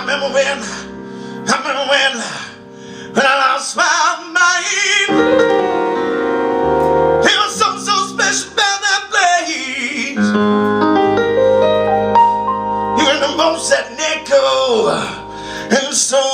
when I lost my mind. There was something so special about that place. Even the most that echo and so